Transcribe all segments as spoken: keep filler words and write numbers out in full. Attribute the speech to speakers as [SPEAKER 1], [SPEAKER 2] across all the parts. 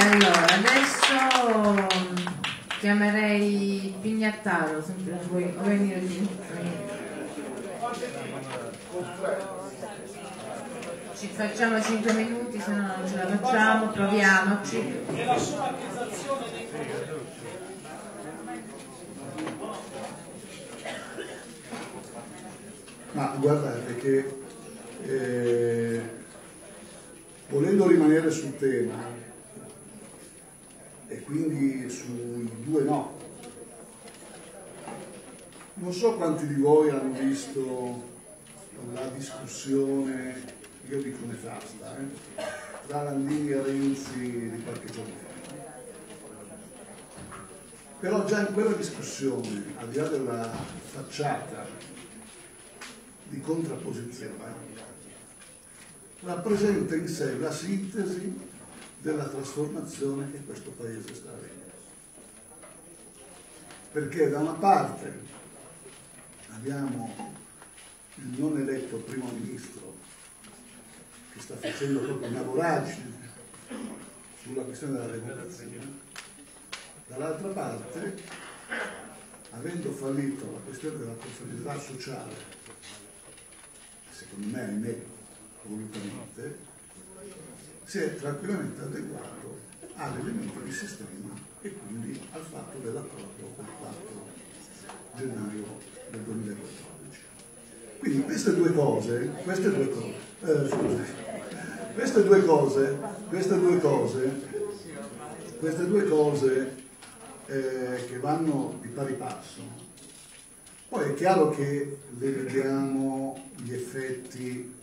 [SPEAKER 1] allora adesso chiamerei Pignattaro, sempre vuoi venire lì? Ci facciamo cinque minuti, se no non ce la facciamo, proviamoci.
[SPEAKER 2] È la sua accusazione dei
[SPEAKER 3] Ma guardate che eh, volendo rimanere sul tema e quindi sui due no, non so quanti di voi hanno visto la discussione, io dico nefasta, eh, tra Landini e Renzi di qualche giorno fa. Però già in quella discussione, al di là della facciata di contrapposizione, rappresenta in sé la sintesi della trasformazione che questo Paese sta avendo. Perché da una parte abbiamo il non eletto primo ministro che sta facendo proprio una voragine sulla questione della democrazia, dall'altra parte, avendo fallito la questione della conformità sociale, secondo me, ahimè, volutamente, si è tranquillamente adeguato all'elemento di sistema e quindi al fatto dell'accordo del quattro gennaio del duemilaquattordici. Quindi queste due cose, queste due cose, eh, scusate, queste due cose, queste due cose, queste due cose eh, che vanno di pari passo. Poi è chiaro che le vediamo gli effetti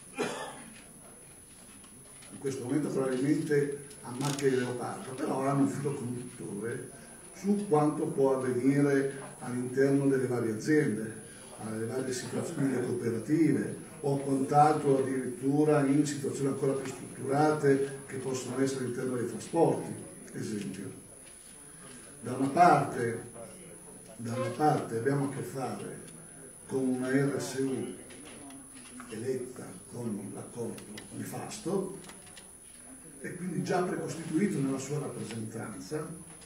[SPEAKER 3] in questo momento probabilmente a macchia di leopardo, però hanno un filo conduttore su quanto può avvenire all'interno delle varie aziende, alle varie situazioni cooperative o quant'altro addirittura in situazioni ancora più strutturate che possono essere all'interno dei trasporti, esempio. Da una parte Da una parte abbiamo a che fare con una R S U eletta con l'accordo nefasto e quindi già precostituito nella sua rappresentanza,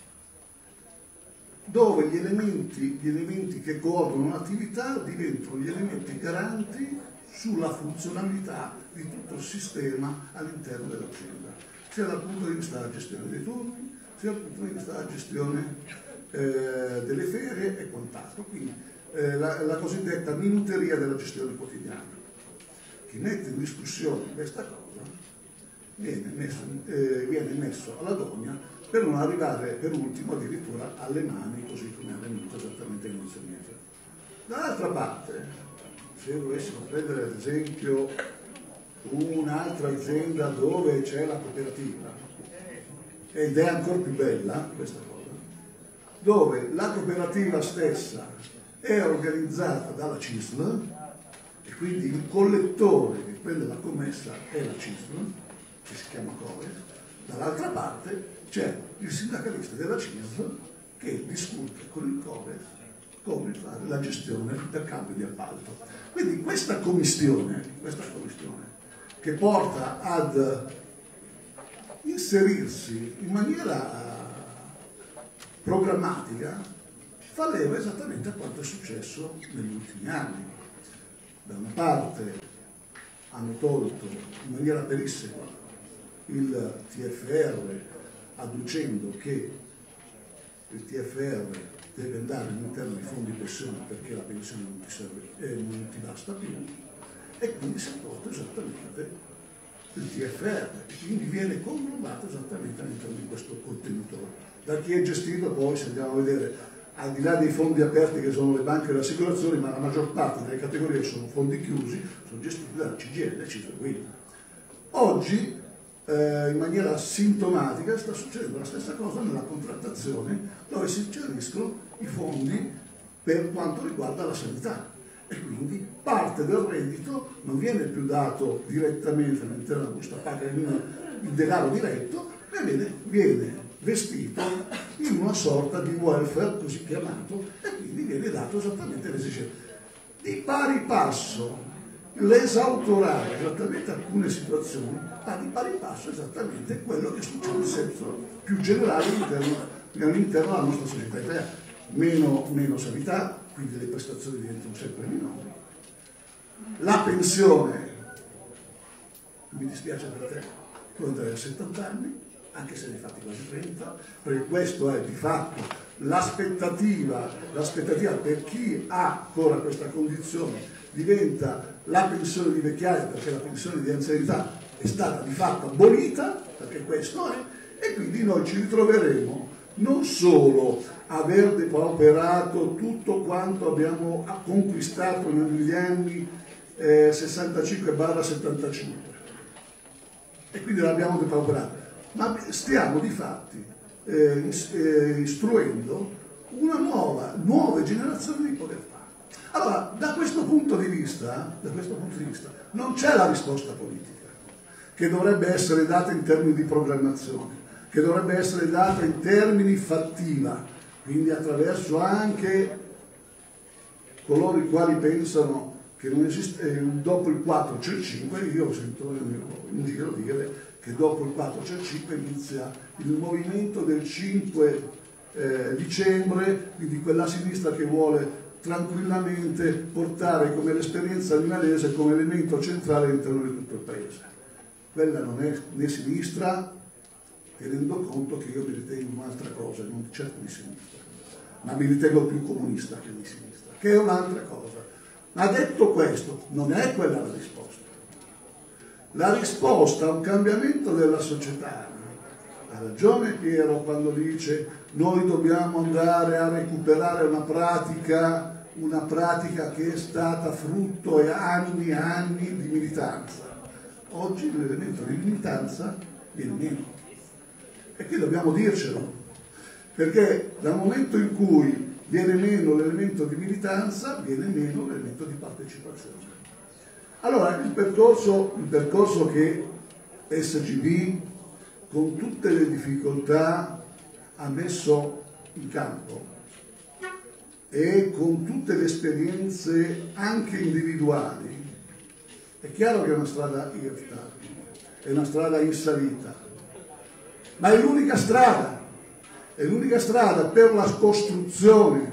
[SPEAKER 3] dove gli elementi, gli elementi che coordinano l'attività diventano gli elementi garanti sulla funzionalità di tutto il sistema all'interno dell'azienda, sia dal punto di vista della gestione dei turni, sia dal punto di vista della gestione Eh, delle ferie e quant'altro, quindi eh, la, la cosiddetta minuteria della gestione quotidiana. Chi mette in discussione questa cosa viene messo, eh, viene messo alla gogna per non arrivare per ultimo addirittura alle mani, così come è avvenuto esattamente inizialmente. Dall'altra parte, se dovessimo prendere ad esempio un'altra azienda dove c'è la cooperativa, ed è ancora più bella questa cosa, dove la cooperativa stessa è organizzata dalla C I S L e quindi il collettore che prende la commessa è la C I S L, che si chiama Coves, dall'altra parte c'è il sindacalista della C I S L che discute con il Coves come fare la gestione del cambio di appalto. Quindi questa commistione, questa commistione che porta ad inserirsi in maniera programmatica fa leva esattamente a quanto è successo negli ultimi anni. Da una parte hanno tolto in maniera perissima il T F R adducendo che il T F R deve andare all'interno dei fondi pensione perché la pensione non ti serve e non ti basta più, e quindi si è tolto esattamente il T F R e quindi viene conglobato esattamente all'interno di questo contenitore. Da chi è gestito poi, se andiamo a vedere, al di là dei fondi aperti che sono le banche e le assicurazioni, ma la maggior parte delle categorie sono fondi chiusi, sono gestiti dalla C G I L, C I S L. Oggi, eh, in maniera sintomatica, sta succedendo la stessa cosa nella contrattazione, dove si inseriscono i fondi per quanto riguarda la sanità. E quindi parte del reddito non viene più dato direttamente all'interno della busta paga in il denaro diretto, ma viene, viene vestito in una sorta di welfare così chiamato e quindi viene dato esattamente l'esigenza. Di pari passo l'esautorare esattamente alcune situazioni ha di pari passo esattamente quello che succede in senso più generale all'interno, all'interno della nostra società italiana. Meno, meno sanità, quindi le prestazioni diventano sempre minori. La pensione, mi dispiace per te, può andare a settanta anni, anche se ne hai fatti quasi trenta, perché questo è di fatto l'aspettativa, l'aspettativa per chi ha ancora questa condizione, diventa la pensione di vecchiaia, perché la pensione di anzianità è stata di fatto abolita, perché questo è, e quindi noi ci ritroveremo non solo a aver depauperato tutto quanto abbiamo conquistato negli anni eh, sessantacinque settantacinque, e quindi l'abbiamo depauperato, ma stiamo di fatti eh, is, eh, istruendo una nuova, nuove generazioni di povertà. Allora, da questo punto di vista, da questo punto di vista, non c'è la risposta politica, che dovrebbe essere data in termini di programmazione, che dovrebbe essere data in termini fattiva, quindi attraverso anche coloro i quali pensano che non esiste, eh, dopo il quattro c'è il cinque, io sento in giro dire che dopo il quattro c'è il cinque inizia il movimento del cinque eh, dicembre, quindi quella sinistra che vuole tranquillamente portare come l'esperienza milanese come elemento centrale all'interno di tutto il paese. Quella non è né sinistra, tenendo conto che io mi ritengo un'altra cosa, non certo di sinistra, ma mi ritengo più comunista che di sinistra, che è un'altra cosa. Ma detto questo, non è quella la risposta. La risposta a un cambiamento della società, ha ragione Piero quando dice noi dobbiamo andare a recuperare una pratica una pratica che è stata frutto e anni e anni di militanza. Oggi l'elemento di militanza viene meno. E qui dobbiamo dircelo, perché dal momento in cui viene meno l'elemento di militanza, viene meno l'elemento di partecipazione. Allora, il percorso, il percorso che S G B, con tutte le difficoltà, ha messo in campo, e con tutte le esperienze anche individuali, è chiaro che è una strada irta, è una strada in salita, ma è l'unica strada, è l'unica strada per la costruzione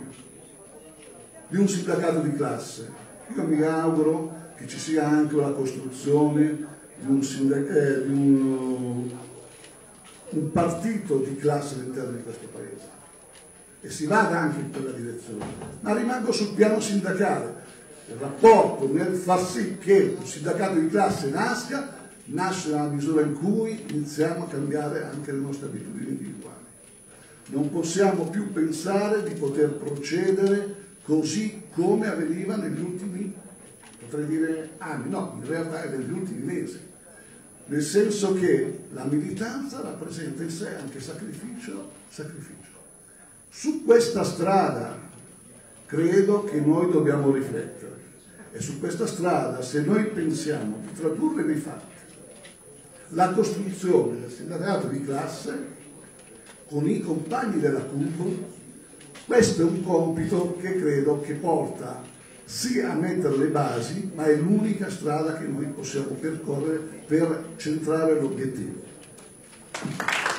[SPEAKER 3] di un sindacato di classe. Io mi auguro che ci sia anche la costruzione di un, eh, di un, un partito di classe all'interno di questo paese, e si vada anche in quella direzione, ma rimango sul piano sindacale. Il rapporto nel far sì che un sindacato di classe nasca, nasce nella misura in cui iniziamo a cambiare anche le nostre abitudini individuali. Non possiamo più pensare di poter procedere così come avveniva negli ultimi, potrei dire anni, no, in realtà è negli ultimi mesi, nel senso che la militanza rappresenta in sé anche sacrificio, sacrificio. Su questa strada credo che noi dobbiamo riflettere, e su questa strada, se noi pensiamo di tradurre nei fatti la costruzione del sindacato di classe con i compagni della C U P, questo è un compito che credo che porta sì a mettere le basi, ma è l'unica strada che noi possiamo percorrere per centrare l'obiettivo.